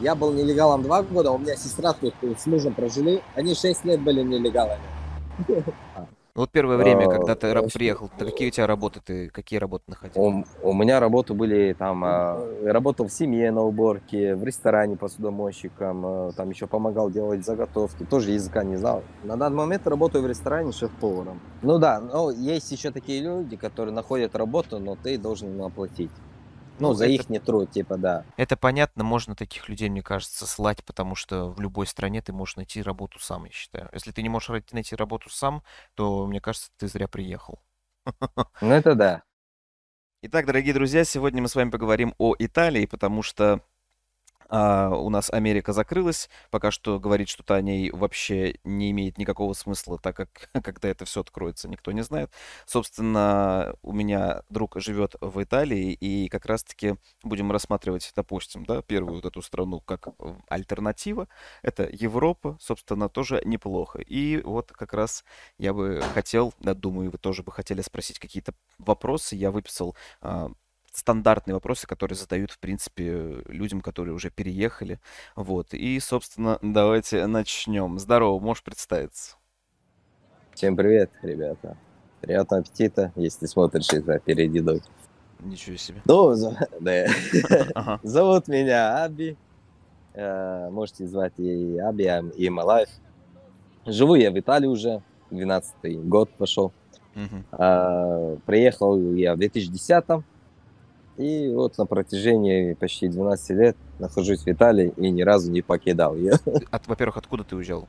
Я был нелегалом 2 года, у меня сестра тут с мужем прожили, они 6 лет были нелегалами. Ну, вот первое время, когда ты приехал, то какие у тебя работы, ты какие работы находил? У меня работы были там, работал в семье на уборке, в ресторане посудомойщиком, там еще помогал делать заготовки, тоже языка не знал. На данный момент работаю в ресторане шеф-поваром. Ну да, но есть еще такие люди, которые находят работу, но ты должен им оплатить. Ну, Ну, за их труд, типа, да. это понятно, можно таких людей, мне кажется, слать, потому что в любой стране ты можешь найти работу сам, я считаю. Если ты не можешь найти работу сам, то, мне кажется, ты зря приехал. Ну, это да. Итак, дорогие друзья, сегодня мы с вами поговорим о Италии, потому что у нас Америка закрылась. Пока что говорить что-то о ней вообще не имеет никакого смысла, так как когда это все откроется, никто не знает. Собственно, у меня друг живет в Италии, и как раз-таки будем рассматривать, допустим, да, первую вот эту страну как альтернатива. Это Европа, собственно, тоже неплохо. И вот как раз я бы хотел, да, думаю, вы тоже бы хотели спросить какие-то вопросы. Я выписал стандартные вопросы, которые задают, в принципе, людям, которые уже переехали. Вот. И, собственно, давайте начнем. Здорово, можешь представиться? Всем привет, ребята. Приятного аппетита, если смотришь это перед едой. Ничего себе. Ну, да. Ага. Зовут меня Аби. Можете звать и Аби, и Малайф. Живу я в Италии уже, 12-й год пошел. Мгм. Приехал я в 2010-м, и вот на протяжении почти 12 лет нахожусь в Италии и ни разу не покидал ее. Во-первых, откуда ты уезжал?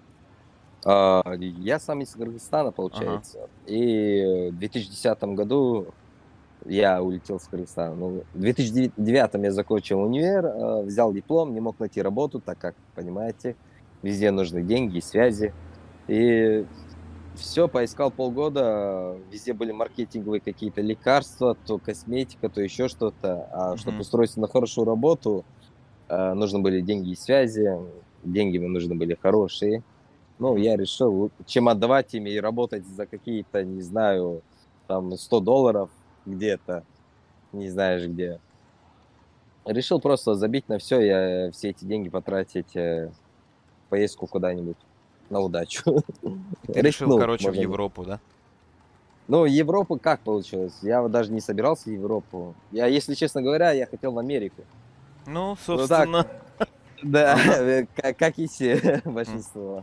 Я сам из Кыргызстана, Ага. получается, и в 2010 году я улетел с Кыргызстана. Ну, в 2009 я закончил универ, взял диплом, не мог найти работу, так как, понимаете, везде нужны деньги и связи. И все, поискал полгода, везде были маркетинговые какие-то лекарства, то косметика, то еще что-то. А чтобы Мгм. устроиться на хорошую работу, нужны были деньги и связи, деньги мне нужны были хорошие. Ну, Мгм. я решил, чем отдавать ими и работать за какие-то, не знаю, там $100 где-то, не знаешь где. Решил просто забить на все, я все эти деньги потратить в поездку куда-нибудь на удачу. И ты решил, Рискнул, короче, в можно. Европу, да? Ну, Европа как получилось? Я вот даже не собирался в Европу. Я, если честно говоря, я хотел в Америку. Ну, Ну так, собственно. да, Ага. как и все, М. большинство.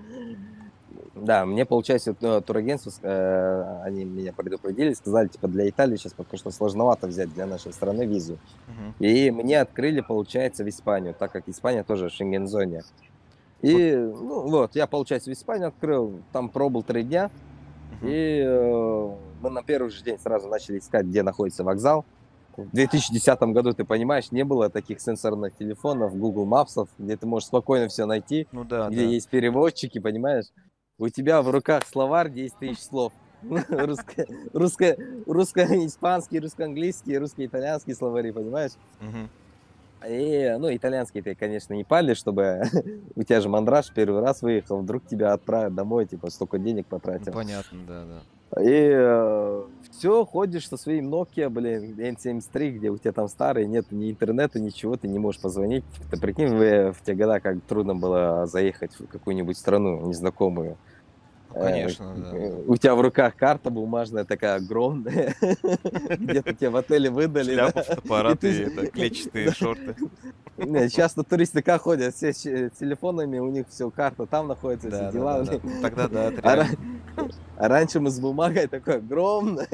Да, мне, получается, турагентство, они меня предупредили, сказали, типа, для Италии сейчас пока что сложновато взять для нашей страны визу. Мгм. И мне открыли, получается, в Испанию, так как Испания тоже в Шенген-зоне. Вот. И, ну, вот, я, получается, в Испанию открыл, там пробыл 3 дня, Мгм. и мы на первый же день сразу начали искать, где находится вокзал. В 2010 году, ты понимаешь, не было таких сенсорных телефонов, Google Maps, где ты можешь спокойно все найти, Ну да, где да. есть переводчики, понимаешь? У тебя в руках словарь 10 тысяч слов. Русско- русско- Русско-испанский, русско-английский, русско-итальянский словари, понимаешь? Мгм. И, ну, итальянский ты, конечно, не палишь, чтобы у тебя же мандраж первый раз выехал, вдруг тебя отправят домой, типа, столько денег Ну, потратил. понятно, да, да. И все, ходишь со своим Nokia, блин, N73, где у тебя там старый, нет ни интернета, ничего, ты не можешь позвонить. Ты прикинь, в те года как трудно было заехать в какую-нибудь страну незнакомую. Ну, конечно, да, да. У тебя в руках карта бумажная такая огромная, где-то тебе в отеле выдали, Шляпа, да, и фотоаппарат ты и ж это клетчатые да. шорты. Не, щас-то туристы как ходят, все с телефонами, у них все карта там находится, все Да, да, да, дела, да. блин. Ну тогда да, это А ра реально. а раньше мы с бумагой такой огромной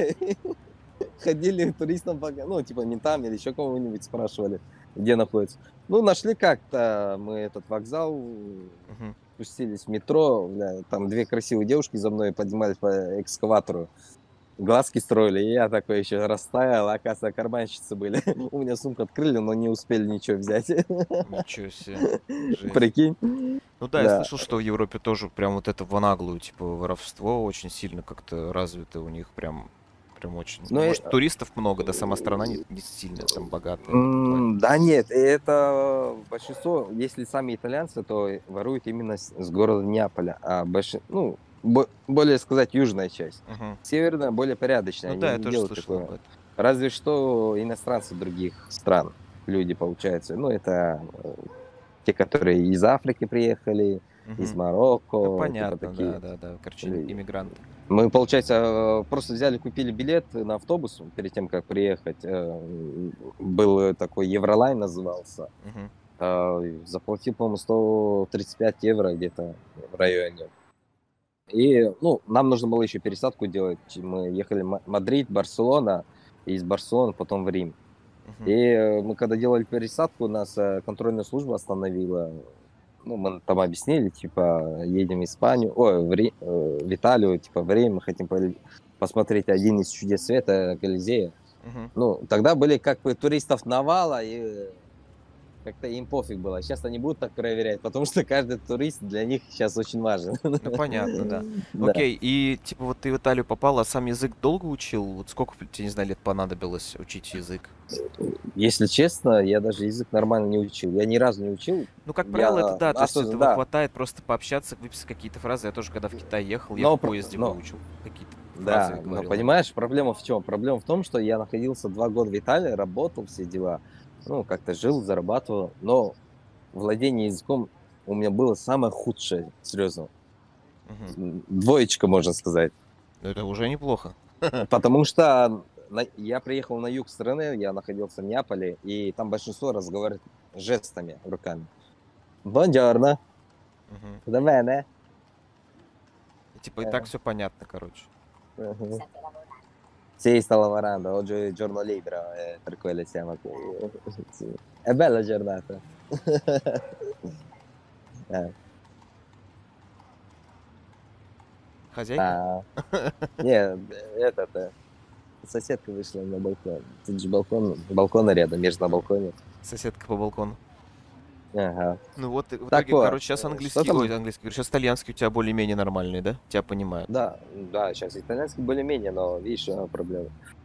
ходили туристам, ну, типа ментам или еще кого-нибудь спрашивали, где находится. Ну, нашли как-то мы этот вокзал, Мгм. спустились в метро, бля, там 2 красивые девушки за мной поднимались по экскаватору, глазки строили, и я такой еще растаял, а оказывается, карманщицы были. У меня сумку открыли, но не успели ничего взять. Ничего себе. Жесть. Прикинь? Ну да, я Да. слышал, что в Европе тоже прям вот это в наглую, типа, воровство очень сильно как-то развито у них, прям очень. Ну, Ну, может, туристов много, да сама страна не сильно там богатая в этом плане. да нет, это большинство, если сами итальянцы, то воруют именно с города Неаполя, а ну, более сказать, южная часть. Мгм. Северная более порядочная, Ну они да, я не тоже делают слышал такое. об этом. Разве что иностранцы других стран, люди, получается. Ну, это те, которые из Африки приехали, из Мгм. Ну, Марокко, типа понятно, такие. да. Короче, Э, иммигранты. Мы, получается, просто взяли, купили билет на автобус перед тем, как приехать. Был такой Евролайн назывался. Мгм. Заплатил, по-моему, 135 евро где-то в районе. И, ну, нам нужно было еще пересадку делать. Мы ехали Мадрид, Барселона, и из Барселоны потом в Рим. Мгм. И мы когда делали пересадку, нас контрольная служба остановила. Ну, мы там объяснили, типа, едем в Испанию, ой, в Италию, типа, в Рим, мы хотим посмотреть один из чудес света, Колизея. Мгм. Ну, тогда были как бы туристов навала, и как-то им пофиг было. Сейчас они будут так проверять, потому что каждый турист для них сейчас очень важен. Ну, понятно, да. Да. Окей, и типа вот ты в Италию попал, а сам язык долго учил? Вот сколько тебе, не знаю, лет понадобилось учить язык? Если честно, я даже язык нормально не учил. Я ни разу не учил. Ну, как правило, это Я да, то есть осознанно, этого да. хватает просто пообщаться, выписать какие-то фразы. Я тоже, когда в Китай ехал, я в Но, поезде но выучил какие-то фразы, Да, но говорил на них. понимаешь, проблема в чем? Проблема в том, что я находился 2 года в Италии, работал, все дела. Ну, как-то жил, зарабатывал, но владение языком у меня было самое худшее, серьезно. Мгм. Двоечка, можно сказать. Это уже неплохо. Потому что я приехал на юг страны, я находился в Неаполе, и там большинство разговаривает жестами, руками. Buongiorno, Мгм. va bene? И типа и так Э, все понятно, короче. мгм. Sì, sto lavorando, oggi è giorno libero, per quello siamo qui. Sì. È bella giornata. Eh, Хозяйка? а, не, соседка вышла на балкон. Тут же балкон рядом, между на балконе. Соседка по балкону. Ага. Ну вот, в Так итоге, вот, короче, сейчас что английский, ой, там? английский, говорю, сейчас итальянский у тебя более-менее нормальный, да? Тебя понимают. Да, да, сейчас итальянский более-менее, но видишь, проблема.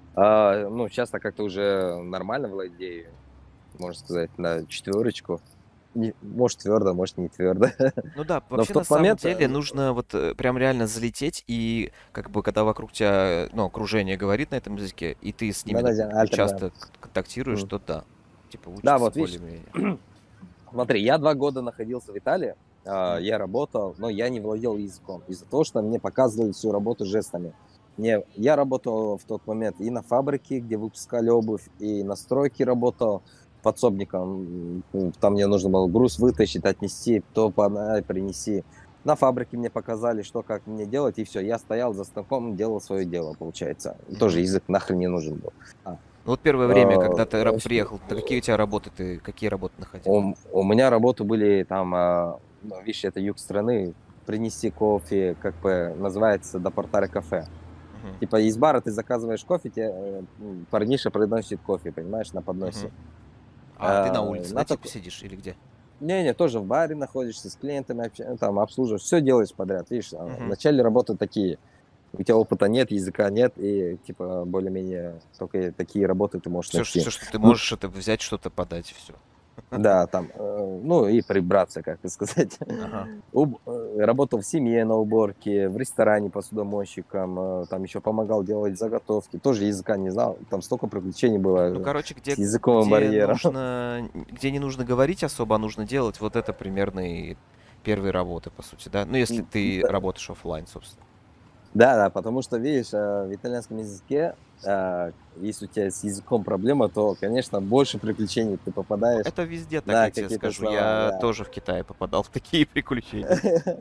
Ну, часто как-то уже нормально владею, можно сказать, на четверочку. Может, твердо, может, не твердо. Ну да, Но в вообще на тот самом момент, деле нужно вот прям реально залететь и как бы когда вокруг тебя, ну, окружение говорит на этом языке, и ты с ними да, часто альтернат. контактируешь, то да, типа Да, учится вот видишь, более-менее. смотри, я 2 года находился в Италии, Мгм. я работал, но я не владел языком из-за того, что мне показывали всю работу жестами. Я работал в тот момент и на фабрике, где выпускали обувь, и на стройке работал подсобником. Там мне нужно было груз вытащить, отнести, то подай, принеси. На фабрике мне показали, что как мне делать, и все. Я стоял за станком, делал свое дело, получается. Тоже Мгм. язык нахрен не нужен был. А, Ну вот первое время, когда ты э, приехал, то какие у тебя работы, ты какие работы находил? у меня работы были там, ну, видишь, это юг страны, принести кофе, как бы называется, до портара кафе. Мгм. Типа из бара ты заказываешь кофе, тебе парниша приносит кофе, понимаешь, на подносе. Мгм. А ты на улице, да, На типа так... сидишь или где? Не, тоже в баре находишься, с клиентами там обслуживаешь, все делаешь подряд, видишь. Мгм. Вначале работы такие, у тебя опыта нет, языка нет, и типа более-менее только такие работы ты можешь Все, найти. что ты Ну, можешь, это взять что-то подать, все. да, там, ну и прибраться, как бы сказать. Ага. Работал в семье на уборке, в ресторане посудомойщиком, там еще помогал делать заготовки. Тоже языка не знал, там столько приключений Ну, было короче, с языковым барьером. где не нужно говорить особо, а нужно делать, вот это примерно и первые работы, по сути, да? Ну, если ты работаешь оффлайн, собственно. Да, потому что, видишь, в итальянском языке, если у тебя с языком проблема, то, конечно, больше приключений ты Ну, попадаешь это везде так, на я тебе какие-то скажу. слова, Я да. тоже в Китае попадал в такие приключения.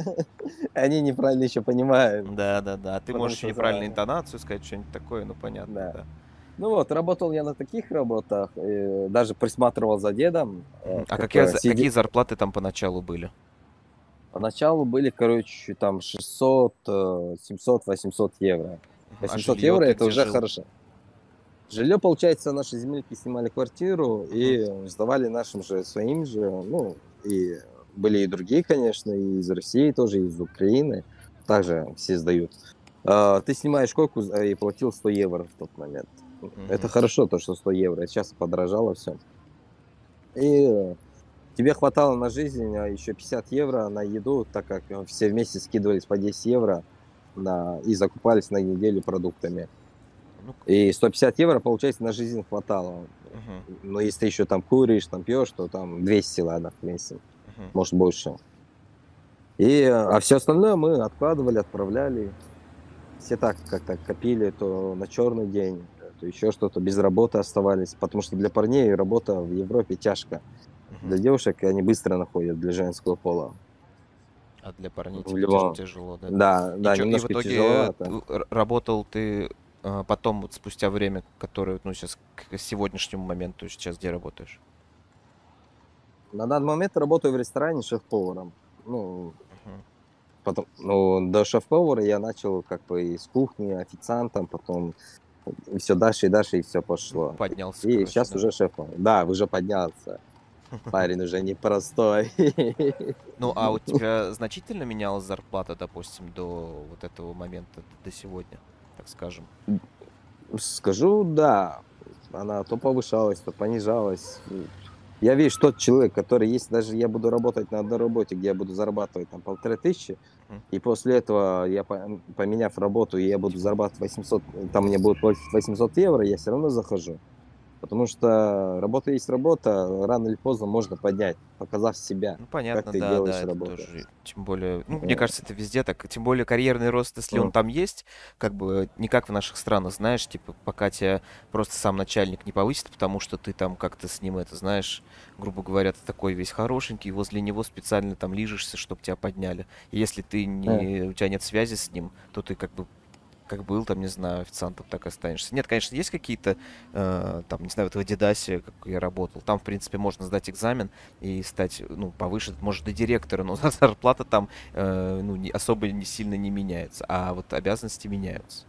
Они неправильно еще понимают, Да. Ты потому можешь еще что, неправильно интонацию сказать, что-нибудь такое, ну, понятно, да. да. Ну вот, работал я на таких работах, даже присматривал за дедом, Мгм. А как бы какие зарплаты там поначалу были? поначалу были, короче, там 600, 700, 800 евро. Мгм. А 800 жилье евро ты это где уже жил? хорошо. Жилье, получается, наши земляки снимали квартиру Мгм. и сдавали нашим же, своим же, ну, и были и другие, конечно, и из России тоже, и из Украины, также все сдают. Ты снимаешь койку и платил 100 евро в тот момент. Это Мгм. хорошо, то, что 100 евро, сейчас подорожало все. И тебе хватало на жизнь, а еще 50 евро на еду, так как все вместе скидывались по 10 евро и закупались на неделю продуктами. Ну, И 150 евро, получается, на жизнь хватало. мгм. Но если ты еще там куришь, там пьешь, то там 200, ладно, в принципе. Мгм. может больше. А все остальное мы откладывали, отправляли. Все так как-то копили, то на черный день, то еще что-то, без работы оставались, потому что для парней работа в Европе тяжко. Мгм. Для девушек они быстро находят, для женского пола. А для парней В типа любом. тяжело, да? Да, И да, чё, и в немножко итоге тяжеловато. работал ты потом, вот спустя время, которое, ну, сейчас к сегодняшнему моменту, то есть сейчас где работаешь? На данный момент работаю в ресторане шеф-поваром. Ну, Мгм. до шеф-повара я начал как бы из кухни, официантом, потом все дальше и дальше, и все пошло. Поднялся, И короче, сейчас да. уже шеф-повар. Да, уже поднялся. Парень уже непростой. Ну, а у тебя значительно менялась зарплата, допустим, до вот этого момента, до сегодня, так скажем? Скажу, да. Она то повышалась, то понижалась. Я, видишь, тот человек, который, если даже я буду работать на одной работе, где я буду зарабатывать там 1500, Мгм. и после этого поменяв работу, и я буду зарабатывать 800, там мне будут платить 800 евро, я все равно захожу. Потому что работа есть работа, рано или поздно можно поднять, показав себя, Ну, как понятно, ты да, да, делаешь это работу. тоже, тем более, ну, мне М, кажется, это везде так, тем более карьерный рост, если он м, там есть, как бы не как в наших странах, знаешь, типа, пока тебя просто сам начальник не повысит, потому что ты там как-то с ним, это знаешь, грубо говоря, ты такой весь хорошенький, возле него специально там лижешься, чтобы тебя подняли. И если ты э. не, у тебя нет связи с ним, то ты как бы как был, там, не знаю, официантом, так и останешься. Нет, конечно, есть какие-то, там, не знаю, вот в Адидасе, как я работал, там, в принципе, можно сдать экзамен и стать, ну, повыше, может, до директора, но зарплата там, ну, особо не сильно не меняется, а вот обязанности меняются.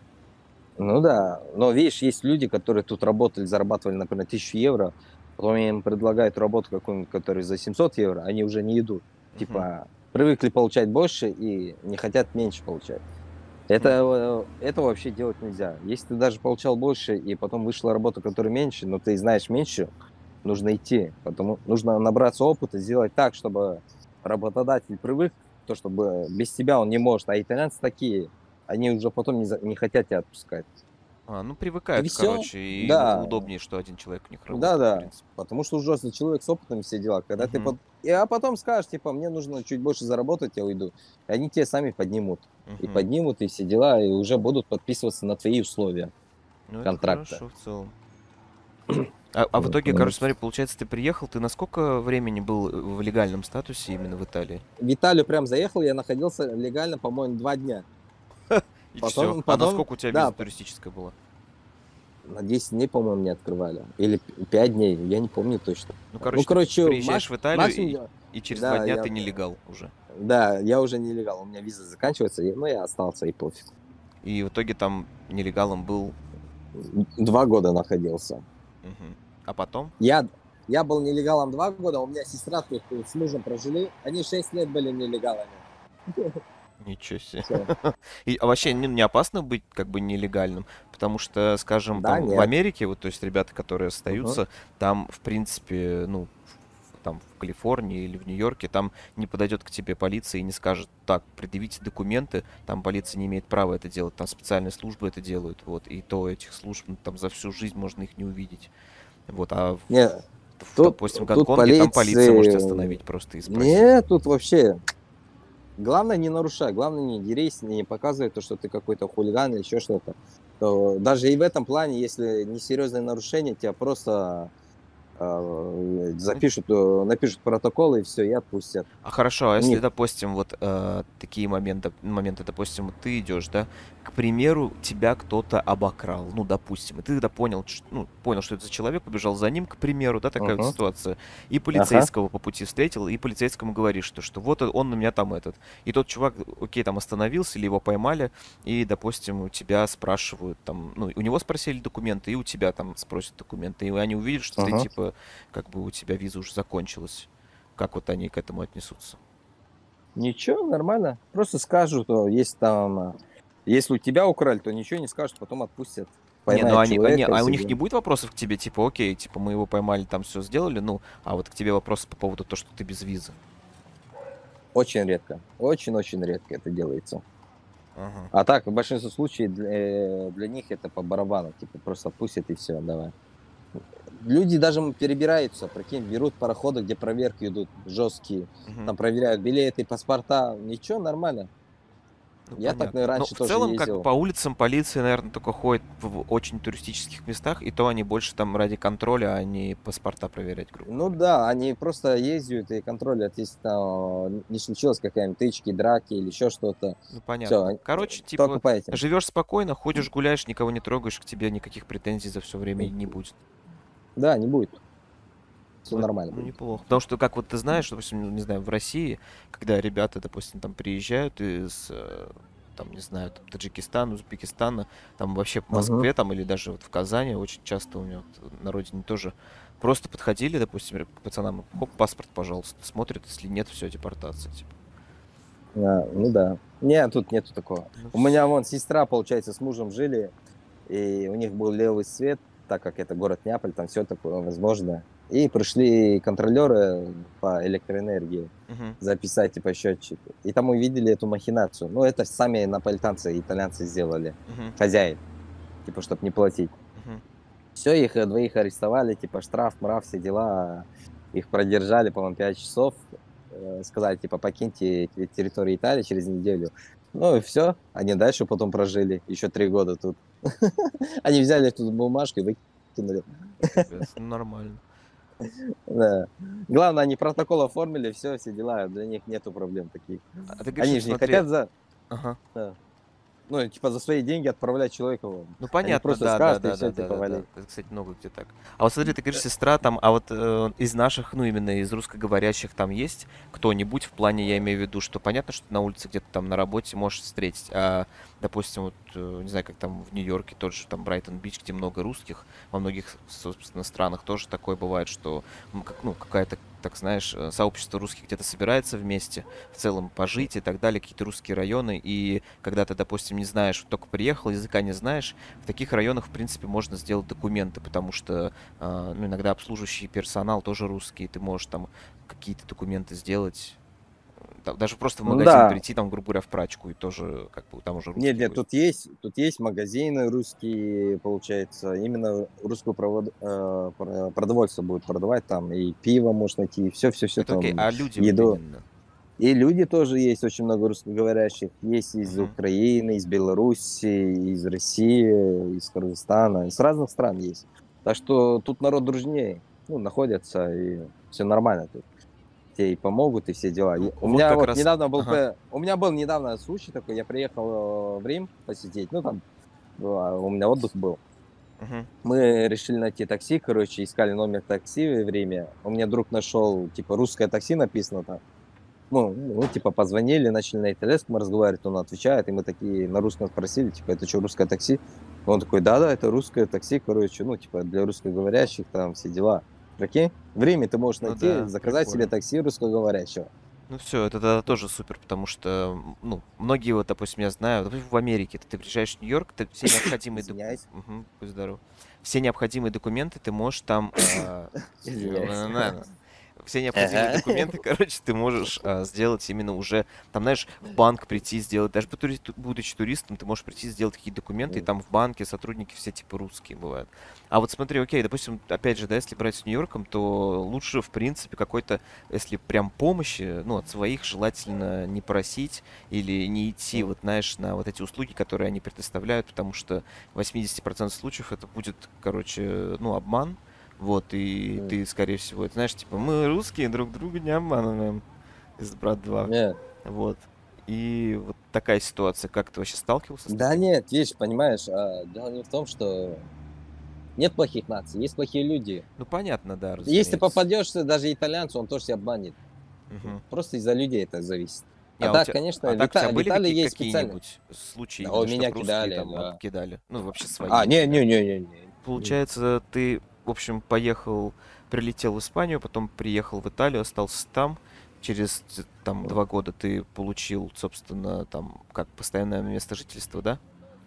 Ну да, но видишь, есть люди, которые тут работали, зарабатывали, например, 1000 евро, потом им предлагают работу какую-нибудь, которая за 700 евро, они уже не идут. Мгм. Типа, привыкли получать больше и не хотят меньше получать. Хм. Это вообще делать нельзя. Если ты даже получал больше и потом вышла работа, которая меньше, но ты знаешь меньше, нужно идти. Потому нужно набраться опыта, сделать так, чтобы работодатель привык, то, чтобы без тебя он не может. А итальянцы такие, они уже потом не хотят тебя отпускать. Ну, И привыкают, все. короче, и Да, удобнее, что один человек у них работает, в да-да. принципе. Потому что уже за человек с опытом все дела. Когда ты Мгм. а потом скажешь, типа, мне нужно чуть больше заработать, я уйду. И они тебе сами поднимут. И Мгм. поднимут, и все дела, и уже будут подписываться на твои условия Ну, это контракта. хорошо в целом. А в итоге, Мгм. короче, смотри, получается, ты приехал, ты на сколько времени был в легальном статусе именно в Италии? В Италию прям заехал, я находился легально, по-моему, 2 дня. И все. Потом, А потом, насколько у тебя виза да, туристическая была? на 10 дней, по-моему, не открывали. Или 5 дней, я не помню точно. Ну, Ну, короче, ты короче, приезжаешь в Италию, максимум, и через два да, дня ты нелегал уже. я уже нелегал, у меня виза заканчивается, но я остался, и пофиг. И в итоге там нелегалом был. 2 года находился. Мгм. А потом? Я, я был нелегалом 2 года, у меня сестра тут с мужем прожили, они 6 лет были нелегалами. Ничего себе. Все. А вообще не опасно быть как бы нелегальным? Потому что, скажем, Да, там в нет. Америке, вот, то есть ребята, которые Мгм. остаются, там, в принципе, ну, там в Калифорнии или в Нью-Йорке, там не подойдет к тебе полиция и не скажет, так, предъявите документы, там полиция не имеет права это делать, там специальные службы это делают, вот, и то этих служб, ну, там за всю жизнь можно их не увидеть, вот, а Нет, тут, допустим, в тут Гонконге там полиция может тебя полиции... остановить просто и спросить. Нет, тут вообще... Главное не нарушай, главное не дерись, не показывай то, что ты какой-то хулиган или еще что-то. Даже и в этом плане, если несерьезное нарушение, тебя просто Ну, напишут протокол и все, и отпустят. а хорошо, а У если, них, допустим, вот такие моменты, допустим, вот ты идешь, да, к примеру, тебя кто-то обокрал, ну, допустим, и ты тогда понял, ну, понял, что это за человек, побежал за ним, к примеру, да, такая вот Мгм. ситуация, и Ага, полицейского по пути встретил, и полицейскому говоришь, что вот он на меня там этот, и тот чувак, окей, там остановился, или его поймали, и, допустим, у тебя спрашивают, там, ну, у него спросили документы, и у тебя там спросят документы, и они увидят, что ты, ага. типа, как бы у тебя виза уже закончилась. Как вот они к этому отнесутся? Ничего, нормально. Просто скажут, если там, если у тебя украли, то ничего не скажут, потом отпустят. Не, ну Поймают человека, а у если... них не будет вопросов к тебе, типа, окей, типа, мы его поймали, там все сделали, ну, а вот к тебе вопросы по поводу того, что ты без визы. Очень редко. Очень-очень редко это делается. Ага. А так, в большинстве случаев для них это по барабану. Типа просто отпустят и все, давай. люди даже перебираются, прикинь, берут пароходы, где проверки идут жесткие, Мгм. там проверяют билеты, паспорта, ничего, нормально. Ну, Я так, понятно. Но раньше в тоже целом, как бы ездил. по улицам полиция, наверное, только ходит в очень туристических местах, и то они больше там ради контроля, а не паспорта проверять, грубо Ну говоря. да, они просто ездят и контролят, если там не случилось какая-нибудь тычки, драки или еще что-то. Ну, Все, понятно. Короче, только типа, по этим. живешь спокойно, ходишь, гуляешь, никого не трогаешь, к тебе никаких претензий за все время не будет. Да, не будет. Все Ну, это, нормально ну, будет. неплохо. Потому что, как вот ты знаешь, допустим, ну, не знаю, в России, когда ребята, допустим, там приезжают из, там, не знаю, там, Таджикистана, Узбекистана, там вообще в Мгм. Москве, там, или даже вот в Казани, очень часто у меня вот на родине тоже просто подходили, допустим, к пацанам, хоп, паспорт, пожалуйста, смотрят, если нет, все, депортация, типа. Ну да. Нет, тут нету такого. Ну, У меня вон сестра, получается, с мужем жили, и у них был левый свет, так как это город Неаполь, там все такое возможно. И пришли контролеры по электроэнергии мгм, записать типа счетчик. И там увидели эту махинацию. Ну, это сами наполитанцы, итальянцы сделали. мгм, Хозяин, типа, чтобы не платить. мгм. Все, их двоих арестовали, типа, штраф, мрав, все дела. Их продержали, по-моему, 5 часов. Сказали, типа, покиньте территорию Италии через неделю. Ну и все. Они дальше потом прожили еще 3 года тут. Они взяли эту бумажку и выкинули. Капец, ну, нормально. Да. Главное, они протокол оформили, все дела. Для них нету проблем таких. А ты говоришь, Они вот же не смотри, хотят за, ага. да, ну, типа, за свои деньги отправлять человека вон. Ну Они понятно, просто да, да, скажут, и да, все, да, да, типа, да, да. вали. Это, кстати, много где так. А вот смотри, ты говоришь, сестра там, а вот из наших, ну именно из русскоговорящих там есть кто-нибудь в плане, я имею в виду, что понятно, что на улице где-то там на работе можешь встретить, а, допустим, вот, не знаю, как там в Нью-Йорке, тот же там Брайтон-Бич, где много русских, во многих, собственно, странах тоже такое бывает, что, ну, какая-то, так знаешь, сообщество русских где-то собирается вместе, в целом пожить и так далее, какие-то русские районы, и когда ты, допустим, не знаешь, вот только приехал, языка не знаешь, в таких районах, в принципе, можно сделать документы, потому что ну, иногда обслуживающий персонал тоже русский, ты можешь там какие-то документы сделать, даже просто в Ну магазин да, прийти, там, грубо говоря, в прачку, и тоже, как бы, там уже нет, русский нет, будет. тут есть магазины русские, получается, именно русскую продовольствие будут продавать там, и пиво можно найти, все Это окей, там, а люди вот еду. именно? И люди тоже есть, очень много русскоговорящих, есть из Мгм. Украины, из Беларуси, из России, из Кыргызстана, из разных стран есть. Так что тут народ дружнее, ну, находятся, и все нормально тут. Те и помогут, и все дела. Ну, У вот меня как вот раз, недавно был, ага. у меня был недавно случай такой, я приехал в Рим посетить, ну там у меня отдых был. Мгм. Мы решили найти такси, короче, искали номер такси в Риме. У меня друг нашел, типа, русское такси написано там. Ну, типа, позвонили, начали на итальянском разговаривать, он отвечает, и мы такие на русском спросили, типа, это что, русское такси? Он такой, да-да, это русское такси, короче, ну, типа, для русскоговорящих, там, все дела. Прикинь, в Риме ты можешь Ну найти, да, заказать себе прикольно. такси русскоговорящего. Ну все, это тогда тоже супер, потому что, ну, многие вот, допустим, я знаю, допустим, в Америке ты приезжаешь в Нью-Йорк, ты все необходимые Извиняюсь, будь здоров. Все необходимые документы ты можешь там, извиняюсь. все необходимые Ага. документы, короче, ты можешь сделать именно уже, там, знаешь, в банк прийти сделать, даже будучи туристом, ты можешь прийти сделать какие-то документы, и там в банке сотрудники все типа русские бывают. А вот смотри, окей, допустим, опять же, да, если брать с Нью-Йорком, то лучше, в принципе, какой-то, если прям помощи, ну, от своих желательно не просить или не идти, вот, знаешь, на вот эти услуги, которые они предоставляют, потому что в 80% случаев это будет, короче, ну, обман, вот, и ты, скорее всего, это знаешь, типа, мы русские, друг друга не обманываем из «Брат 2». Нет. Вот. И вот такая ситуация. Как ты вообще сталкивался с Да таким? нет, видишь, понимаешь, дело не в том, что нет плохих наций, есть плохие люди. Ну, понятно, да, Если разумеется. попадешься даже итальянцу, он тоже себя обманет. Мгм. Просто из-за людей это зависит. Не, А а у так, тебя, конечно, а в, так у тебя В были Италии есть специальные. какие-нибудь случаи Да, у именно, меня чтобы русские кидали, там да. обкидали? Ну, вообще свои, А, например. не. Получается, ты, в общем, прилетел в Испанию, потом приехал в Италию, остался там. Через там 2 года ты получил, собственно, там как постоянное место жительства, да?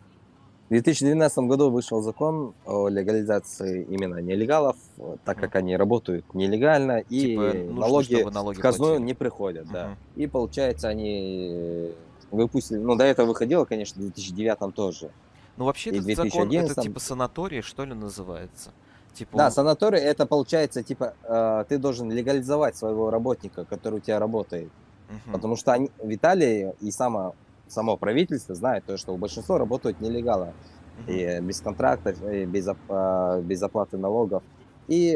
В 2012 году вышел закон о легализации именно нелегалов, так Мгм. как они работают нелегально Типа и нужно, налоги чтобы в налоги казну платили. не приходят, да. Мгм. И получается, они выпустили, ну, до этого выходило, конечно, в 2009 тоже, Ну, вообще и в этот закон, это 2011. типа санаторий, что ли, называется? Да, Типа, санаторий это получается, типа, ты должен легализовать своего работника, который у тебя работает. мгм, Потому что они, в Италии и само правительство знает то, что большинство работают нелегалы. мгм. И без контрактов, и без оплаты налогов. И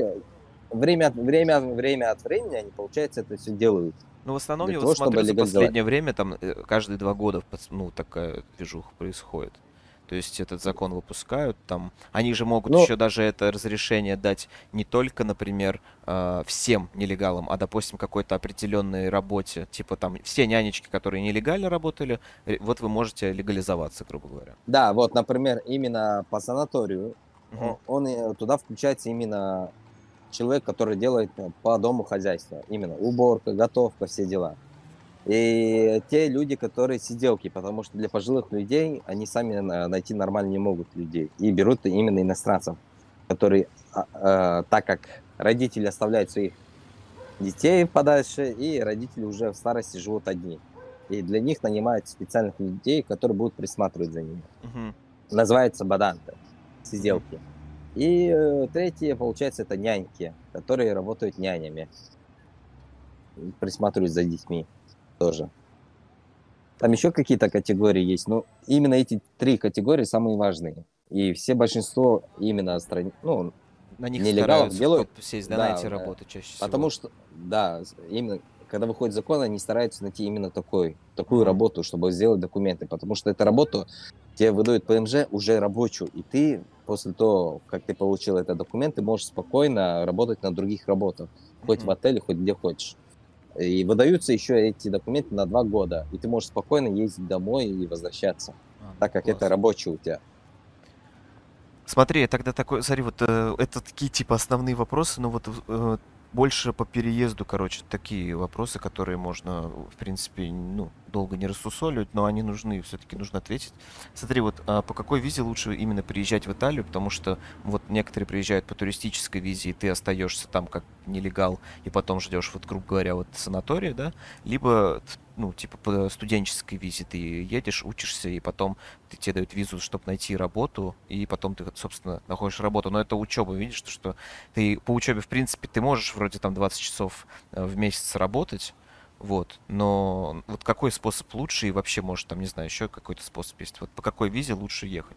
время от времени они, получается, это все делают Ну, в основном для я вот того, чтобы смотрю за легализовать. последнее время, там каждые 2 года, ну, такая движуха происходит. То есть этот закон выпускают, там, они же могут Ну, еще даже это разрешение дать не только, например, всем нелегалам, а, допустим, какой-то определенной работе, типа там все нянечки, которые нелегально работали, вот вы можете легализоваться, грубо говоря. да, вот, например, именно по санаторию, Мгм. туда включается именно человек, который делает по дому хозяйство. Именно уборка, готовка, все дела. И те люди, которые сиделки, потому что для пожилых людей они сами найти нормально не могут людей. И берут именно иностранцев, которые, так как родители оставляют своих детей подальше, и родители уже в старости живут одни. И для них нанимают специальных людей, которые будут присматривать за ними. Мгм. Называется баданте, Мгм. сиделки. И третье, получается, это няньки, которые работают нянями, присматривают за детьми тоже. Там Ну, еще какие-то категории есть, но именно эти 3 категории самые важные. И все большинство именно ну, на них нелегалов стараются делают. сесть, да, на Да, эти работы чаще потому всего. что, да, именно когда выходит закон, они стараются найти именно такую Мгм. работу, чтобы сделать документы, потому что эту работу тебе выдают ПМЖ уже рабочую, и ты после того, как ты получил этот документ, ты можешь спокойно работать на других работах, хоть в Мгм. отеле, хоть где хочешь. И выдаются еще эти документы на 2 года, и ты можешь спокойно ездить домой и возвращаться, Ну так как это классно. рабочий у тебя. Смотри, тогда такой, смотри, вот это такие типа основные вопросы, но вот больше по переезду, короче, такие вопросы, которые можно, в принципе, ну, долго не рассусоливать, но они нужны, все-таки нужно ответить. Смотри, вот по какой визе лучше именно приезжать в Италию, потому что вот некоторые приезжают по туристической визе, и ты остаешься там как нелегал, и потом ждешь, вот, грубо говоря, вот санатория, да, либо, ну, типа по студенческой визе ты едешь, учишься, и потом тебе дают визу, чтобы найти работу, и потом ты, собственно, находишь работу. Но это учеба, видишь, что ты по учебе, в принципе, ты можешь вроде там 20 часов в месяц работать, вот, но вот какой способ лучше, и вообще, может, там, не знаю, еще какой-то способ есть, вот по какой визе лучше ехать?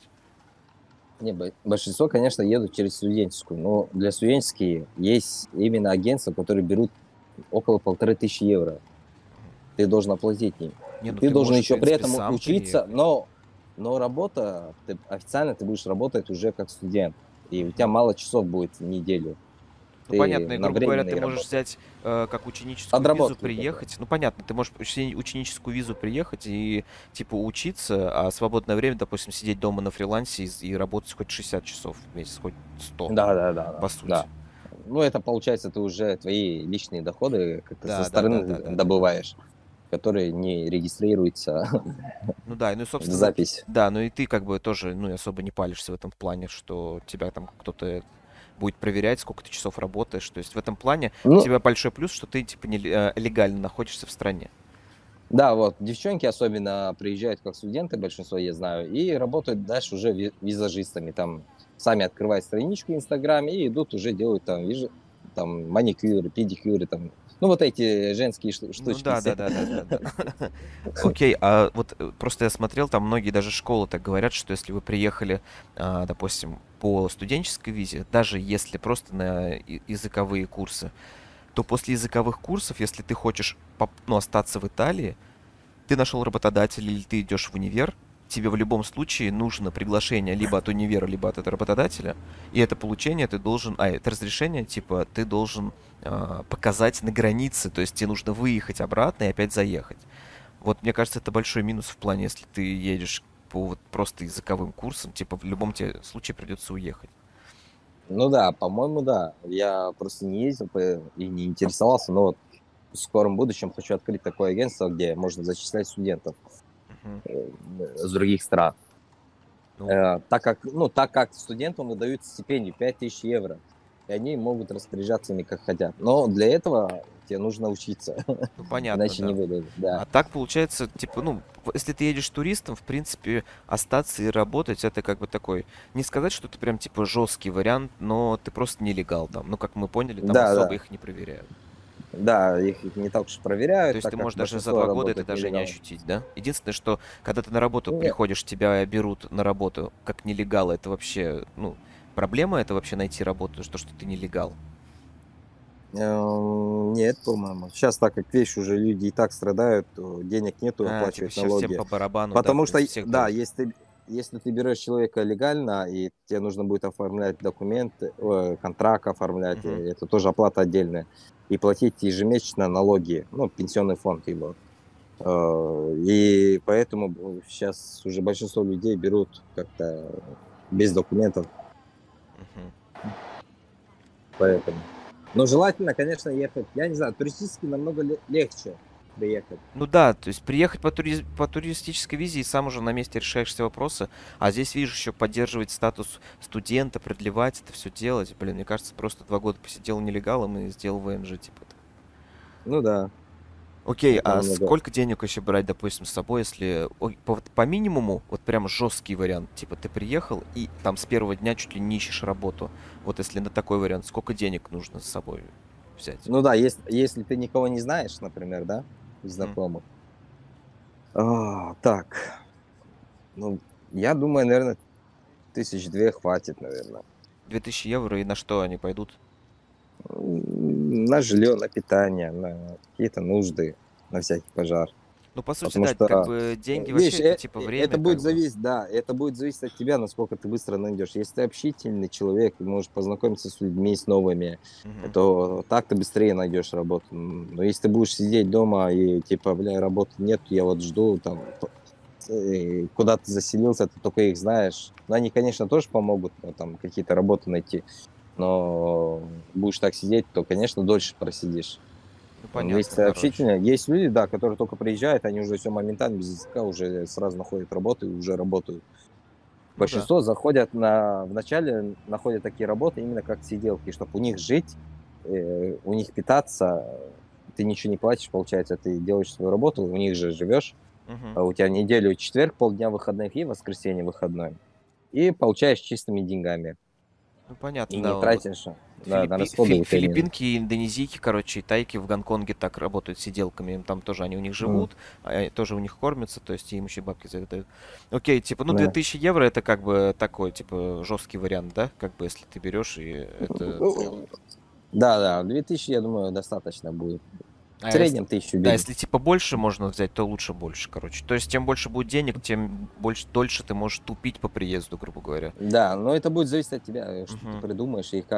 Не, большинство, конечно, едут через студенческую, но для студенческой есть именно агентства, которые берут около 1500 евро. Ты должен оплатить им. Не, И ну ты ты должен можешь, в еще при принципе, этом сам учиться, приехать. но работа, официально ты будешь работать уже как студент. И у тебя Мгм. мало часов будет в неделю. Ну, Ты понятно, и, на грубо говоря, ты временной можешь работе. взять как ученическую визу, Подработки только. приехать. Ну, понятно, ты можешь ученическую визу приехать и, типа, учиться, а свободное время, допустим, сидеть дома на фрилансе и работать хоть 60 часов в месяц, хоть 100, Да, да, да, да, по да. сути. Ну, это получается, ты уже твои личные доходы как-то со Да, да, да, стороны да, да, да, да. добываешь, которые не регистрируются Ну да, ну и, в собственно, запись. да, ну и ты как бы тоже, ну, особо не палишься в этом плане, что тебя там кто-то будет проверять, сколько ты часов работаешь. То есть в этом плане у Ну, тебя большой плюс, что ты, типа, легально находишься в стране. да, вот девчонки особенно приезжают как студенты, большинство я знаю, и работают дальше уже визажистами. Там сами открывают страничку в Инстаграме и идут уже делают там, там маникюры, педикюры, там, ну вот эти женские Ну штучки да, все. да, да, да, да, да. Окей, а вот просто я смотрел, там многие даже школы так говорят, что если вы приехали, допустим, по студенческой визе, даже если просто на языковые курсы, то после языковых курсов, если ты хочешь ну, остаться в Италии, ты нашел работодателя или ты идешь в универ, тебе в любом случае нужно приглашение либо от универа, либо от этого работодателя, и это получение ты должен, это разрешение, типа, ты должен показать на границе, то есть тебе нужно выехать обратно и опять заехать. Вот мне кажется, это большой минус в плане, если ты едешь по вот просто языковым курсам, типа в любом тебе случае придется уехать. Ну да, по-моему, да. Я просто не ездил и не интересовался, но вот в скором будущем хочу открыть такое агентство, где можно зачислять студентов Мгм. с других стран. Ну, Так как студентам выдают стипендию 5000 евро. и они могут распоряжаться ими как хотят. Но для этого тебе нужно учиться, Ну, понятно, иначе не да. выдадут, да. А так получается, типа, ну, если ты едешь туристом, в принципе, остаться и работать, это как бы такой, не сказать, что это прям, типа, жесткий вариант, но ты просто нелегал там. Ну, как мы поняли, там Да, особо да, их не проверяют. да, их не так уж То проверяют, есть так ты как можешь даже за большинство 2 года это работают даже не нелегально. ощутить, да? Единственное, что когда ты на работу Не, приходишь, тебя берут на работу как нелегала, это вообще, ну, проблема это вообще найти работу, что ты нелегал. нет, по-моему. Сейчас, так как вещь уже люди и так страдают, то денег нету А, типа оплачивать сейчас всем налоги. по барабану, да, Потому то что, есть всех да, берут. если ты берешь человека легально, и тебе нужно будет оформлять документы, контракт оформлять, Мгм. это тоже оплата отдельная, и платить ежемесячно налоги, ну, пенсионный фонд его. И поэтому сейчас уже большинство людей берут как-то без документов, Мгм. поэтому. Но желательно, конечно, ехать, я не знаю, туристически намного легче приехать. Ну да, то есть приехать по туристической визе и сам уже на месте решаешь все вопросы, а здесь, видишь, еще поддерживать статус студента, продлевать это все делать. Блин, мне кажется, просто 2 года посидел нелегалом и сделал ВНЖ, типа. Ну да, Окей, это а намного. сколько денег еще брать, допустим, с собой, если по минимуму, вот прям жесткий вариант, типа ты приехал и там с первого дня чуть ли не ищешь работу. Вот если на такой вариант, сколько денег нужно с собой взять? Ну да, если ты никого не знаешь, например, да, из Мгм. знакомых. Так, ну, я думаю, наверное, 1002 хватит, наверное. 2000 евро и на что они пойдут? На жилье, на питание, на какие-то нужды, на всякий пожар. Ну, по сути, Потому да, что, как бы деньги вообще видишь, это типа это время, будет как бы. зависеть, да, это будет зависеть от тебя, насколько ты быстро найдешь. Если ты общительный человек, и можешь познакомиться с людьми, с новыми, Мгм. то так ты быстрее найдешь работу. Но если ты будешь сидеть дома и типа, бля, работы нет, я вот жду, там, куда ты заселился, ты только их знаешь. Но они, конечно, тоже помогут, там, какие-то работы найти, но будешь так сидеть, то, конечно, дольше просидишь. Ну, Если понятно, ты короче. общительный, есть люди, да, которые только приезжают, они уже все моментально без языка уже сразу находят работу и уже работают. Ну да. Большинство заходят вначале находят такие работы именно как сиделки, чтобы у них жить, у них питаться. Ты ничего не платишь, получается, ты делаешь свою работу, у них же живешь, Мгм. а у тебя неделю четверг, полдня выходных и воскресенье выходной. И получаешь чистыми деньгами. Ну, понятно, И да. не Вот тратишь, да, на расходы у тебя не. филиппинки, индонезийки, короче, и тайки в Гонконге так работают сиделками. Им там тоже они у них М, живут, тоже у них кормятся, то есть им еще бабки за это дают. Окей, типа, ну, две да. тысячи евро это как бы такой, типа, жесткий вариант, да? Как бы, если ты берешь, и это прям. Ну, да, 2000, я думаю, достаточно будет. В А если, среднем 1000 да, бери. если типа больше можно взять, то лучше больше, короче. То есть, чем больше будет денег, тем больше, дольше ты можешь тупить по приезду, грубо говоря. Да, но это будет зависеть от тебя, что ты Мгм. придумаешь и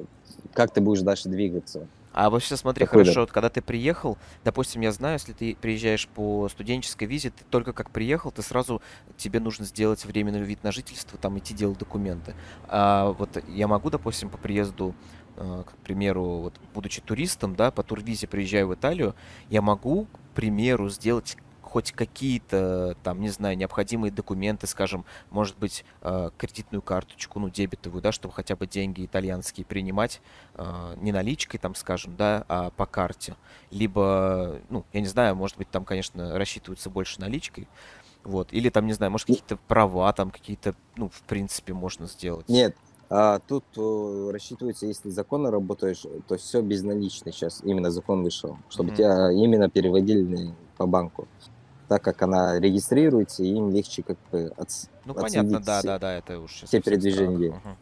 как ты будешь дальше двигаться. А вообще смотри, Какой да. хорошо, вот когда ты приехал, допустим, я знаю, если ты приезжаешь по студенческой визе, ты только как приехал, ты сразу, тебе нужно сделать временный вид на жительство, там идти делать документы. А вот я могу, допустим, по приезду, к примеру, вот будучи туристом, да, по турвизе приезжаю в Италию, я могу, к примеру, сделать хоть какие-то там, не знаю, необходимые документы, скажем, может быть, кредитную карточку, ну, дебетовую, да, чтобы хотя бы деньги итальянские принимать, не наличкой, там, скажем, да, а по карте. Либо, ну, я не знаю, может быть, там, конечно, рассчитываются больше наличкой. Вот. Или там, не знаю, может, какие-то права там какие-то, ну, в принципе, можно сделать. Нет, тут рассчитывается, если законно работаешь, то все безналично сейчас. Именно закон вышел, чтобы Мгм. тебя именно переводили по банку. Так как она регистрируется, им легче как бы Ну, понятно, отследить да, да, да, это уж сейчас все во всех передвижения странах. денег. Мгм.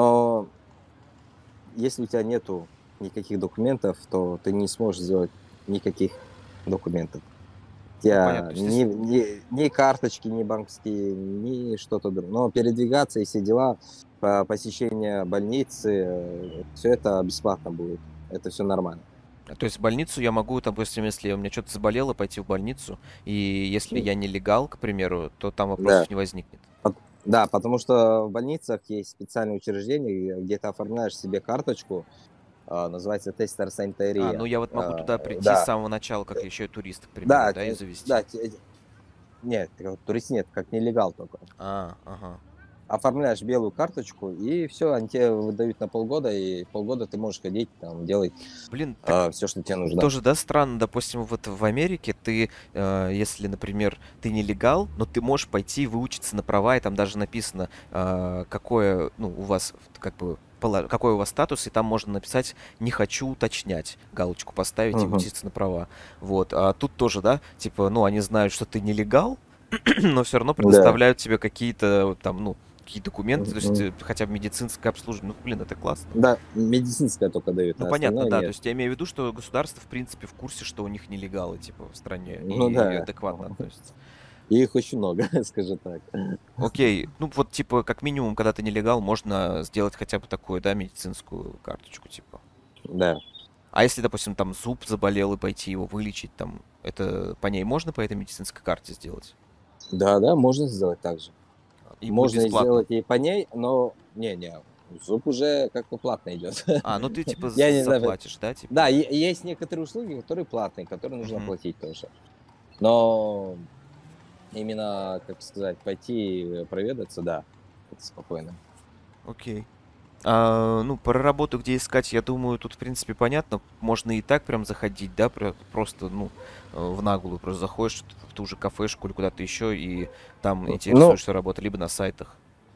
Но если у тебя нету никаких документов, то ты не сможешь сделать никаких документов. У Ну, понятно. тебя То есть, ни карточки, ни банковские, ни что-то другое. Но передвигаться и все дела, посещение больницы, все это бесплатно будет. Это все нормально. то есть в больницу я могу, допустим, если у меня что-то заболело, пойти в больницу, и если Ну, я нелегал, к примеру, то там да. вопросов не возникнет. Да, потому что в больницах есть специальные учреждения, где ты оформляешь себе карточку, называется тестер А, ну санитария. я вот могу туда прийти с Да, самого начала, как еще и турист, к примеру, да, да, и завести. да, нет, турист нет, как нелегал только. А, ага. оформляешь белую карточку, и все, они тебе выдают на полгода, и полгода ты можешь ходить, там, делать Блин, так все, что тебе нужно. тоже, да, странно, допустим, вот в Америке ты, если, например, ты нелегал, но ты можешь пойти выучиться на права, и там даже написано, какое, ну, у вас, как бы, какой у вас статус, и там можно написать «не хочу уточнять», галочку поставить и Мгм. учиться на права. Вот, а тут тоже, да, типа, ну, они знают, что ты нелегал, но все равно Да. предоставляют тебе какие-то там, ну, какие документы, то есть Мгм. хотя бы медицинское обслуживание. Ну, блин, это классно. Да, медицинское только дают, Ну, а понятно, остальное да. То нет. есть я имею в виду, что государство, в принципе, в курсе, что у них нелегалы, типа, в стране, Ну и да. адекватно относятся. И их очень много, скажу так. Окей, ну вот, типа, как минимум, когда ты нелегал, можно сделать хотя бы такую, да, медицинскую карточку, типа. Да. А если, допустим, там зуб заболел и пойти его вылечить, там, это по ней можно по этой медицинской карте сделать? Да, да, можно сделать так же. И будет Можно и бесплатно. сделать и по ней, но не, зуб уже как бы платно идет. А, ну ты, типа, Я не знаю. заплатишь, да, Да, типа? есть некоторые услуги, которые платные, которые нужно Угу. платить тоже. Но именно, как сказать, пойти проведаться, да, это спокойно. Окей. Ну, про работу, где искать, я думаю, тут, в принципе, понятно. Можно и так прям заходить, да, просто, ну, в наглую просто заходишь в ту же кафешку или куда-то еще, и там Ну, интересуешься работой, либо на сайтах.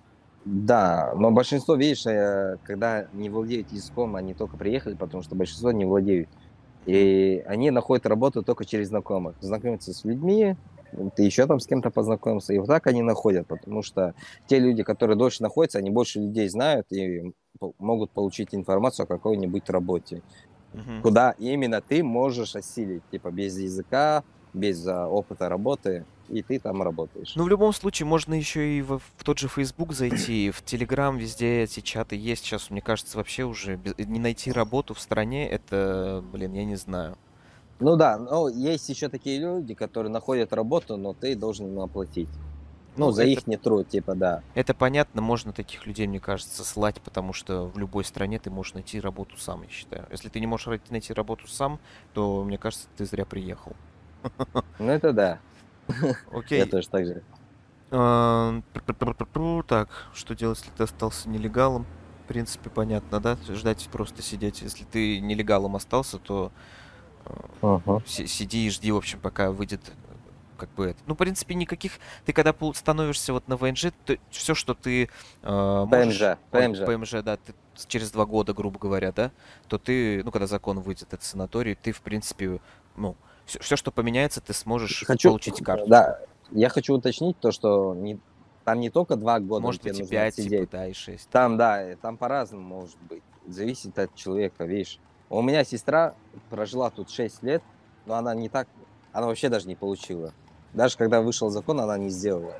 да, но большинство, видишь, когда не владеют языком, они только приехали, потому что большинство не владеют. Мгм. И они находят работу только через знакомых. Знакомятся с людьми, ты еще там с кем-то познакомился, и вот так они находят, потому что те люди, которые дольше находятся, они больше людей знают и могут получить информацию о какой-нибудь работе, Мгм. куда именно ты можешь осилить, типа без языка, без опыта работы, и ты там работаешь. Ну, в любом случае, можно еще и в тот же Facebook зайти, в Telegram, везде эти чаты есть. Сейчас, мне кажется, вообще уже не найти работу в стране, это, блин, я не знаю. Ну да, но есть еще такие люди, которые находят работу, но ты должен им оплатить. Ну, Ну, за их не труд, типа, да. это понятно, можно таких людей, мне кажется, слать, потому что в любой стране ты можешь найти работу сам, я считаю. Если ты не можешь найти работу сам, то, мне кажется, ты зря приехал. Ну, это да. Я Окей. тоже так же. Так, что делать, если ты остался нелегалом? В принципе, понятно, да? Ждать, просто сидеть. Если ты нелегалом остался, то Ага. сиди и жди, в общем, пока выйдет как бы это. Ну, в принципе, никаких... Ты когда становишься вот на ВНЖ, то все, что ты можешь... ПМЖ, Ой, ПМЖ. ПМЖ, да, ты через 2 года, грубо говоря, да, то ты, ну, когда закон выйдет, этот санаторий, ты, в принципе, ну, все, что поменяется, ты сможешь Хочу, получить карточку. да, я хочу уточнить то, что там не только 2 года Может тебе быть, и нужно 5 типа, отсидеть. да, и 6 там. Там, да, там по-разному может быть. Зависит от человека, видишь. У меня сестра прожила тут 6 лет, но она не так, она вообще даже не получила. Даже когда вышел закон, она не сделала.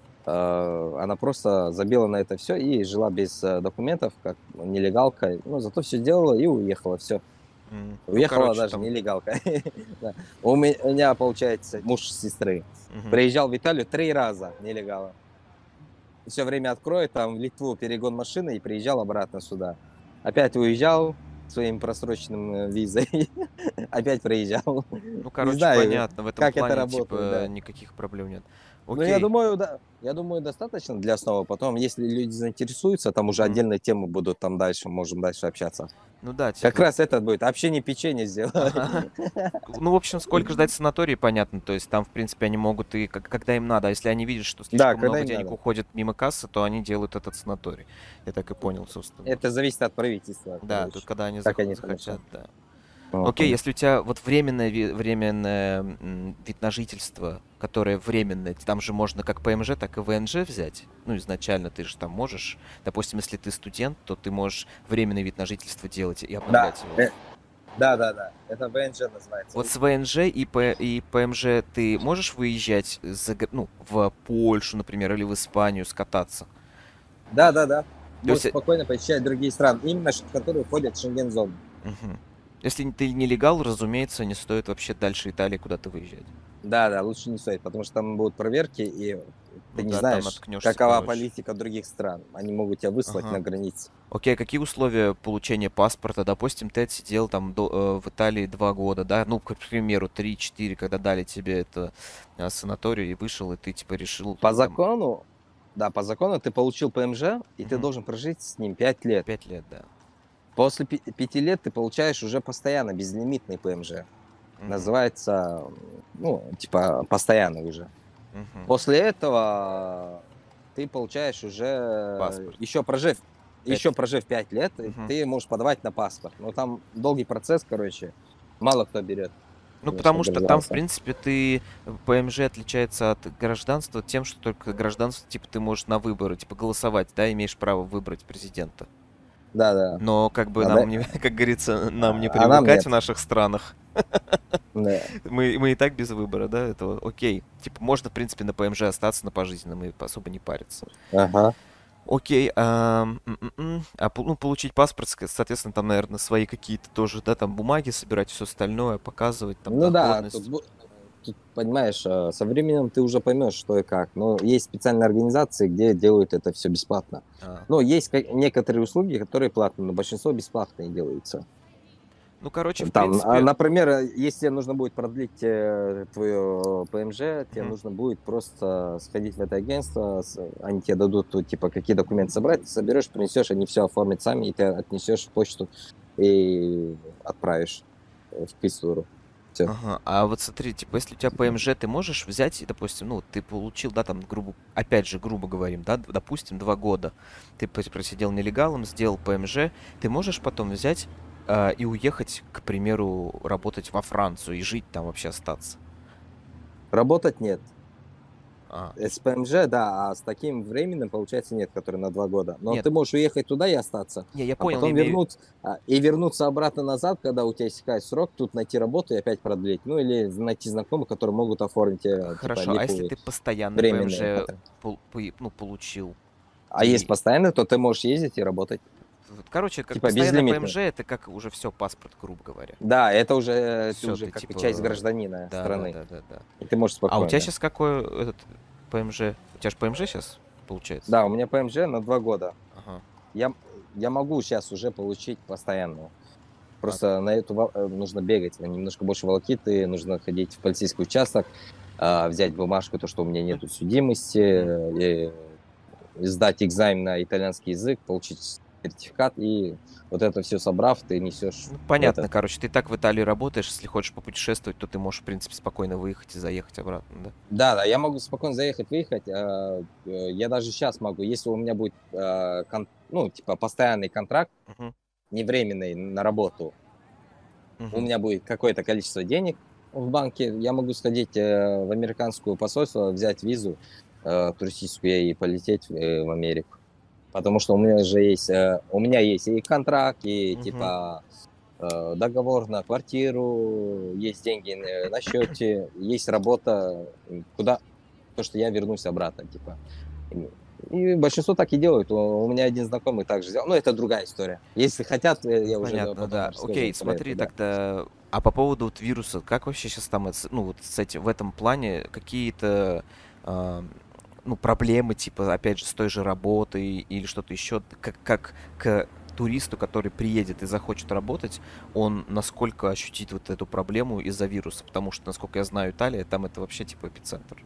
Она просто забила на это все и жила без документов, как нелегалка. Ну, зато все сделала и уехала, все. Ну, Уехала короче, даже там... нелегалка. Да. У меня, получается, муж сестры. Мгм. Приезжал в Италию 3 раза нелегала. Все время откроет, там в Литву перегон машины и приезжал обратно сюда. Опять уезжал своим просроченным визой. Опять приезжал. Ну, Не короче, знаю, понятно, в этом как это плане, работает, типа, да. никаких проблем нет. Ну, я Окей. думаю, да. Я думаю, достаточно для основы. Потом, если люди заинтересуются, там уже Мгм. отдельные темы будут, там дальше, можем дальше общаться. Ну да, Как типа... раз этот будет. Общение печенье сделай. Ага. Ну, в общем, сколько ждать санаторий, понятно. То есть там, в принципе, они могут и когда им надо. А если они видят, что Да, слишком когда много им денег надо. уходит мимо кассы, то они делают этот санаторий. Я так и понял, собственно. Это зависит от правительства, Да, тут короче. когда они Как они это захотят, решат. да. Окей, Ага. если у тебя вот временное вид на жительство, которое временное, там же можно как ПМЖ, так и ВНЖ взять. Ну, изначально ты же там можешь. Допустим, если ты студент, то ты можешь временный вид на жительство делать и Да, обновлять его. да. Это ВНЖ называется. Вот с ВНЖ и ПМЖ ты можешь выезжать ну, в Польшу, например, или в Испанию скататься? Да. То Можешь есть, спокойно посещать другие страны, именно которые входят в Шенген-зону. мгм. Если ты нелегал, разумеется, не стоит вообще дальше Италии куда-то выезжать. Да, лучше не стоит, потому что там будут проверки, и ты Ну не да, там знаешь, наткнешься, какова короче. политика других стран. Они могут тебя выслать на Ага. границе. Окей, а какие условия получения паспорта? Допустим, ты отсидел там в Италии 2 года, да? Ну, к примеру, 3-4, когда дали тебе это санаторию и вышел, и ты типа решил По там... закону, Да, по закону ты получил ПМЖ, и ты Мгм. должен прожить с ним 5 лет. 5 лет, да. После 5 лет ты получаешь уже постоянно безлимитный ПМЖ. Мгм. Называется, ну, типа, постоянный уже. Мгм. После этого ты получаешь уже, Паспорт. еще 5. прожив 5 лет, Мгм. ты можешь подавать на паспорт. Но там долгий процесс, короче. Мало кто берет, Ну, конечно, потому что там, в гражданство. принципе, ПМЖ отличается от гражданства тем, что только гражданство, типа, ты можешь на выборы, типа, голосовать, да, имеешь право выбрать президента. Да-да. Но, как бы, А, нам да, не, как говорится, нам не а нам привыкать в нет. наших странах. Да. Мы и так без выбора, да, это окей. Типа, можно, в принципе, на ПМЖ остаться на пожизненном и особо не париться. Ага. Окей, ну, получить паспорт, соответственно, там, наверное, свои какие-то тоже, да, там бумаги собирать, все остальное, показывать, там, Ну да, тут, доходность. тут понимаешь, со временем ты уже поймешь, что и как. Но есть специальные организации, где делают это все бесплатно. А. Но есть некоторые услуги, которые платные, но большинство бесплатные делаются. Ну, короче, в Там, принципе, например, если тебе нужно будет продлить твое ПМЖ, тебе мгм. нужно будет просто сходить в это агентство, они тебе дадут, типа, какие документы собрать, ты соберешь, принесешь, они все оформят сами, и ты отнесешь в почту и отправишь в квестуру. Все. Ага, а вот смотри, типа, если у тебя ПМЖ, ты можешь взять, и, допустим, ну, ты получил, да, там, опять же, грубо говорим, да, допустим, 2 года, ты просидел нелегалом, сделал ПМЖ, ты можешь потом взять и уехать, к примеру, работать во Францию и жить там вообще остаться. Работать нет. А, то С есть, ПМЖ, да, а с таким временем, получается, нет, который на 2 года. Но нет, ты можешь уехать туда и остаться, не, я а понял, я потом имею, вернуться обратно назад, когда у тебя истекает срок, тут найти работу и опять продлить. Ну, или найти знакомых, которые могут оформить типа, хорошо, а если некую ты постоянный временную ПМЖ потребность. ну, получил, А есть и, постоянно, то ты можешь ездить и работать. короче, как Типа постоянный безлимитно. ПМЖ, это как уже все, паспорт, грубо говоря. Да, это уже ты Все, уже ты как часть типа... гражданина Да, да, страны. да, да, да. И ты можешь А у тебя спокойно. сейчас какой этот ПМЖ? У тебя же ПМЖ сейчас получается? Да, у меня ПМЖ на 2 года. Ага. Я, я могу сейчас уже получить постоянную. А, Просто на эту нужно бегать, немножко больше волокиты, нужно ходить в полицейский участок, взять бумажку, то, что у меня ну, нету судимости, мгм. сдать экзамен на итальянский язык, получить сертификат, и вот это все собрав, ты несешь Ну, в понятно, этот. короче, ты так в Италии работаешь, если хочешь попутешествовать, то ты можешь, в принципе, спокойно выехать и заехать обратно, да? Да, да, я могу спокойно заехать, выехать. Я даже сейчас могу, если у меня будет, ну, типа, постоянный контракт, Мгм, не временный на работу, у мгм. меня будет какое-то количество денег в банке, я могу сходить в американское посольство, взять визу туристическую и полететь в Америку. Потому что у меня есть и контракт, и Мгм. типа договор на квартиру, есть деньги на счете, есть работа, куда то, что я вернусь обратно, типа. И большинство так и делают. У меня один знакомый также сделал. Но это другая история. Если хотят, Ну, я уже понятно, потом да. Окей, расскажу про это, смотри, да. тогда... А по поводу вот вируса, как вообще сейчас там, ну, вот с этим, в этом плане какие-то, а, ну, проблемы, типа, опять же, с той же работой или что-то еще, как к туристу, который приедет и захочет работать, он насколько ощутит вот эту проблему из-за вируса? Потому что, насколько я знаю, Италия, там это вообще, типа, эпицентр.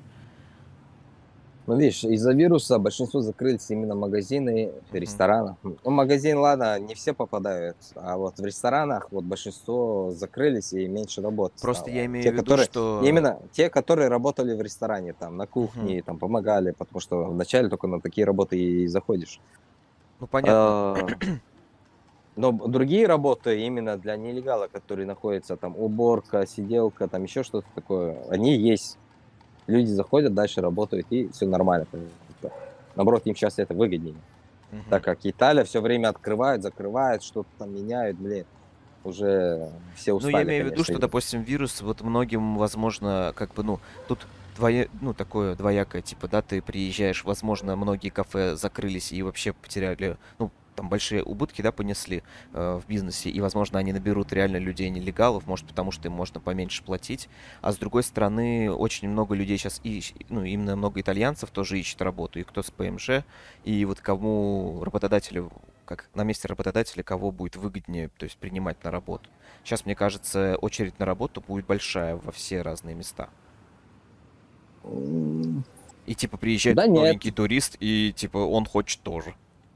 Ну, видишь, из-за вируса большинство закрылись именно магазины, Мгм. рестораны. Ну, магазин, ладно, не все попадают, а вот в ресторанах вот большинство закрылись и меньше работы Просто я стало. имею в виду, что... Именно те, которые работали в ресторане, там, на Мгм. кухне, там, помогали, потому что вначале только на такие работы и заходишь. Ну, понятно. А, Но другие работы именно для нелегала, которые находятся там, уборка, сиделка, там еще что-то такое, они есть. Люди заходят, дальше работают, и все нормально. Наоборот, им сейчас это выгоднее. Мгм. Так как Италия все время открывает, закрывает, что-то там меняют, блин, уже все Ну, я устали, имею в виду, конечно. что, допустим, вирус, вот многим, возможно, как бы, ну, тут ну, такое двоякое, типа, да, ты приезжаешь, возможно, многие кафе закрылись и вообще потеряли, ну, там большие убытки, да, понесли в бизнесе, и, возможно, они наберут реально людей нелегалов, может, потому что им можно поменьше платить, а с другой стороны, очень много людей сейчас, ну, именно много итальянцев тоже ищет работу, и кто с ПМЖ, и вот кому работодателю, как на месте работодателя, кого будет выгоднее, то есть принимать на работу. Сейчас, мне кажется, очередь на работу будет большая во все разные места. И типа приезжает Да нет, новенький турист, и типа он хочет тоже.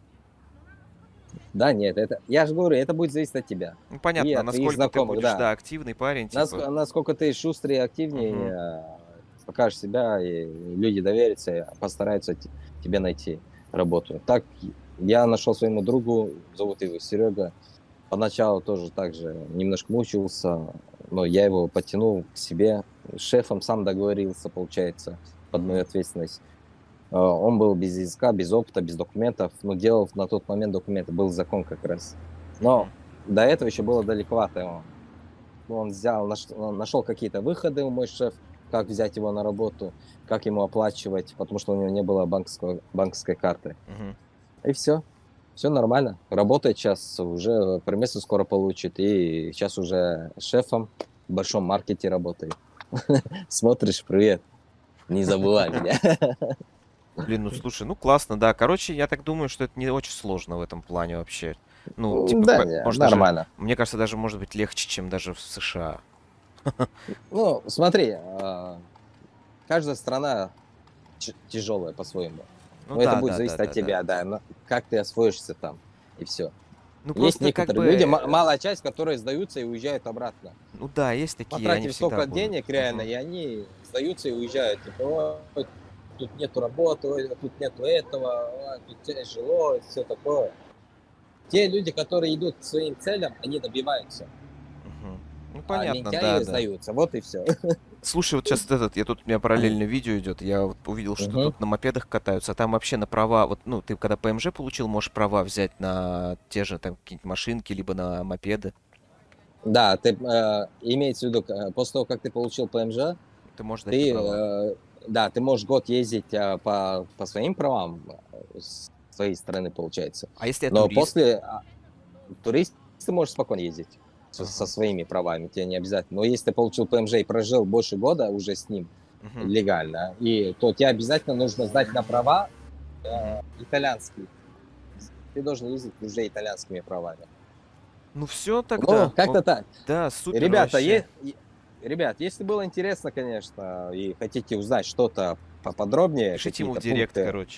да нет, это, я же говорю, это будет зависеть от тебя Ну, и понятно, от твоих насколько ты знакомых, будешь, да. да, активный парень, типа. Насколько ты шустрый и активнее, Мгм. покажешь себя, и люди доверятся, и постараются тебе найти работу. Так я нашел своему другу, зовут его Серега. Поначалу тоже так же немножко мучился, но я его подтянул к себе. С шефом сам договорился, получается, под мою Мгм. ответственность. Он был без языка, без опыта, без документов, но делал на тот момент документы, был закон как раз. Но Мгм. до этого еще было далековато. Он взял, он нашел какие-то выходы, мой шеф, как взять его на работу, как ему оплачивать, потому что у него не было банковской карты. Мгм. И все нормально. Работает сейчас, уже промессу скоро получит, и сейчас уже шефом в большом маркете работает. Смотришь, привет, не забывай меня. Блин, ну слушай, ну классно, да. Короче, я так думаю, что это не очень сложно в этом плане вообще. Ну, типа, Да, не, может даже, нормально. мне кажется, даже может быть легче, чем даже в США. Ну, смотри, каждая страна тяжелая по-своему. Ну Но это да, будет да, да, зависеть от да, да. тебя, да, как ты освоишься там, и все. Ну Есть просто как некоторые бы, люди, малая часть, которые сдаются и уезжают обратно. ну да, есть такие, они Потратив всегда столько будут. денег реально, Мгм. и они сдаются и уезжают. Типа, ой, тут нету работы, ой, тут нету этого, ой, тут тяжело, все такое. Те люди, которые идут к своим целям, они добиваются. Мгм. Ну А понятно, да, лентяи да. сдаются. Вот и все. Слушай, вот сейчас у меня параллельно видео идет, я вот увидел, что Мгм. тут на мопедах катаются, а там вообще на права, вот, ну, ты когда ПМЖ получил, можешь права взять на те же там какие-нибудь машинки, либо на мопеды. Да, ты имеется в виду, после того, как ты получил ПМЖ, Ты можешь дать на ты, права. да, ты можешь год ездить по своим правам с своей стороны, получается. А если я Но турист? после турист ты можешь спокойно ездить со Ага. своими правами, тебе не обязательно. Но если ты получил ПМЖ и прожил больше года уже с ним Мгм. легально, то тебе обязательно нужно сдать на права Мгм. итальянские. Ты должен ездить уже итальянскими правами. Ну все Ну, тогда. как-то так. Да, супер Ребята, вообще. ребят, если было интересно, конечно, и хотите узнать что-то поподробнее, Пишите ему в какие-то директ, пункты, короче.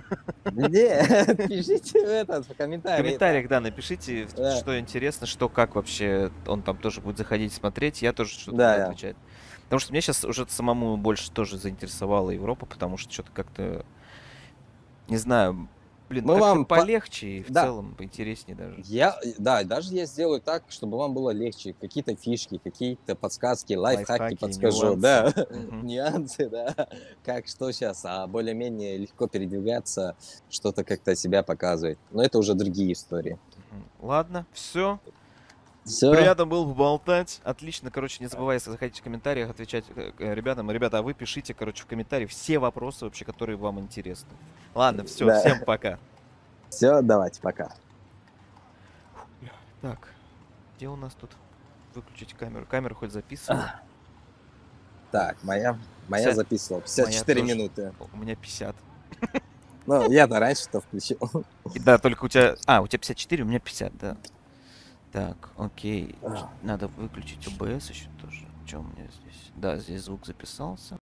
нет, пишите в В комментарии, да. комментариях, да, напишите, Да, что интересно, что как вообще он там тоже будет заходить смотреть, я тоже что-то буду да. отвечать. Потому что меня сейчас уже самому больше тоже заинтересовала Европа, потому что что-то как-то, не знаю, блин, Мы как-то вам полегче и в да, целом поинтереснее даже. да, даже я сделаю так, чтобы вам было легче. Какие-то фишки, какие-то подсказки, лайфхаки Лайфхаки, подскажу, нюансы. да, Мгм. нюансы, да, как что сейчас, более-менее легко передвигаться, что-то как-то себя показывать. Но это уже другие истории. Мгм. Ладно, все. Все, Приятно было поболтать. Отлично. Короче, не забывайте заходить в комментариях, отвечать ребятам. Ребята, а вы пишите, короче, в комментариях все вопросы вообще, которые вам интересны. Ладно, все, всем да, пока. все, давайте, пока. Так, где у нас тут выключить камеру? Камера хоть записывает? Так, моя 50. записывала Моя 54 тоже. минуты. У меня 50. Ну, я-то раньше-то включил. И да, только у тебя... А, у тебя 54, у меня 50, да. Так, окей. Надо выключить OBS еще тоже. Что у меня здесь? Да, здесь звук записался.